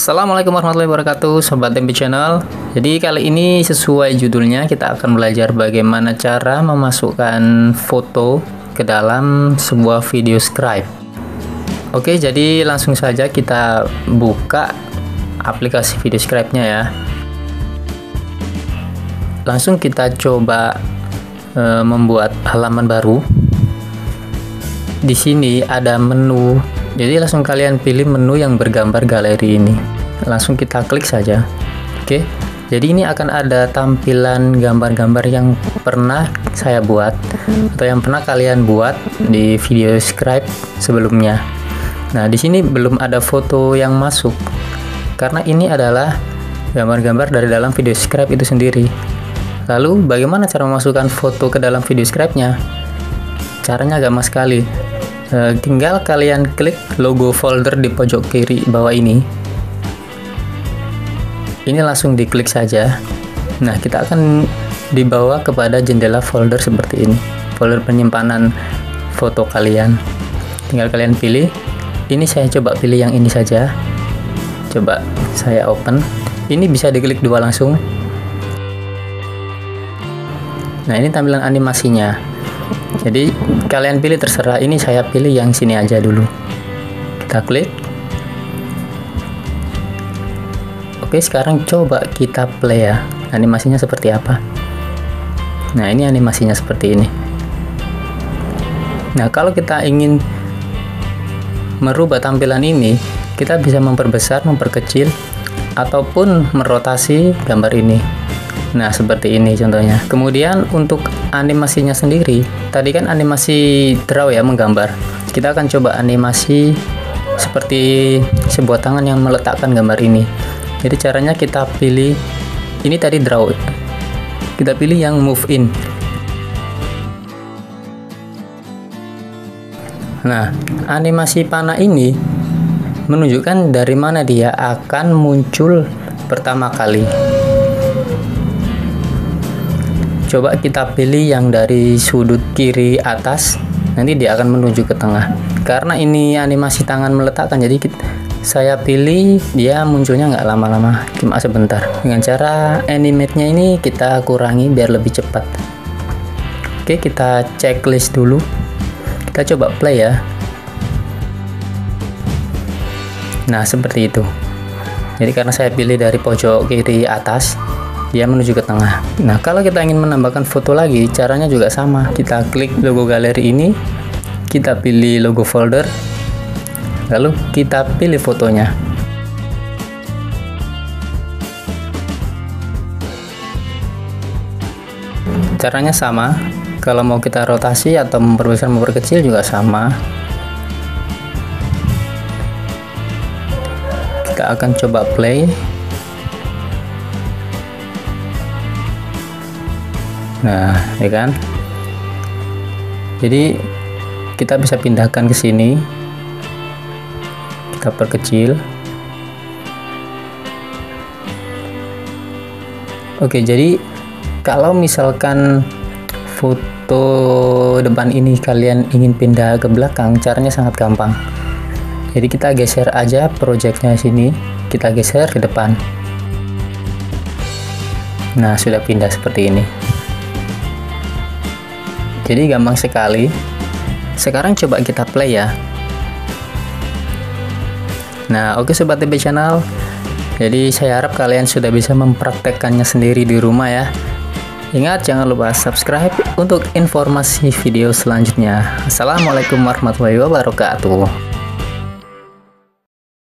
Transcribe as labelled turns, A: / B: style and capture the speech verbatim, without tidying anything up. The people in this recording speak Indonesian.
A: Assalamualaikum warahmatullahi wabarakatuh, Sobat Tempe Channel. Jadi kali ini sesuai judulnya kita akan belajar bagaimana cara memasukkan foto ke dalam sebuah video scribe. Oke, jadi langsung saja kita buka aplikasi video scribe-nya ya. Langsung kita coba e, membuat halaman baru. Di sini ada menu. Jadi langsung kalian pilih menu yang bergambar galeri ini. Langsung kita klik saja. Oke. Jadi ini akan ada tampilan gambar-gambar yang pernah saya buat atau yang pernah kalian buat di video scribe sebelumnya. Nah, di sini belum ada foto yang masuk. Karena ini adalah gambar-gambar dari dalam video scribe itu sendiri. Lalu bagaimana cara memasukkan foto ke dalam video scribe-nya? Caranya gampang sekali. Uh, tinggal kalian klik logo folder di pojok kiri bawah ini. Ini langsung diklik saja. Nah, kita akan dibawa kepada jendela folder seperti ini. Folder penyimpanan foto kalian. Tinggal kalian pilih. Ini saya coba pilih yang ini saja. Coba saya open. Ini bisa diklik dua langsung. Nah, ini tampilan animasinya. Jadi kalian pilih terserah, ini saya pilih yang sini aja dulu. Kita klik. Oke, sekarang coba kita play ya. Animasinya seperti apa? Nah, ini animasinya seperti ini. Nah, kalau kita ingin merubah tampilan ini, kita bisa memperbesar, memperkecil, ataupun merotasi gambar ini. Nah, seperti ini contohnya. Kemudian untuk animasinya sendiri, tadi kan animasi draw ya, menggambar. Kita akan coba animasi seperti sebuah tangan yang meletakkan gambar ini. Jadi caranya kita pilih, ini tadi draw. Kita pilih yang move in. Nah, animasi panah ini menunjukkan dari mana dia akan muncul pertama kali. Coba kita pilih yang dari sudut kiri atas, nanti dia akan menuju ke tengah. Karena ini animasi tangan meletakkan, jadi kita, saya pilih dia munculnya nggak lama-lama, cuma sebentar. Dengan cara animate-nya ini kita kurangi biar lebih cepat. Oke, kita checklist dulu. Kita coba play ya. Nah, seperti itu. Jadi karena saya pilih dari pojok kiri atas, dia menuju ke tengah. Nah, kalau kita ingin menambahkan foto lagi, caranya juga sama. Kita klik logo galeri ini, kita pilih logo folder, lalu kita pilih fotonya. Caranya sama. Kalau mau kita rotasi atau memperbesar, memperkecil juga sama. Kita akan coba play. Nah, ya kan? Jadi kita bisa pindahkan ke sini. Kita perkecil. Oke, jadi kalau misalkan foto depan ini kalian ingin pindah ke belakang, caranya sangat gampang. Jadi kita geser aja projectnya sini, kita geser ke depan. Nah, sudah pindah seperti ini. Jadi gampang sekali. Sekarang coba kita play ya. Nah, oke Sobat Tempe Channel. Jadi saya harap kalian sudah bisa mempraktekkannya sendiri di rumah ya. Ingat, jangan lupa subscribe untuk informasi video selanjutnya. Assalamualaikum warahmatullahi wabarakatuh.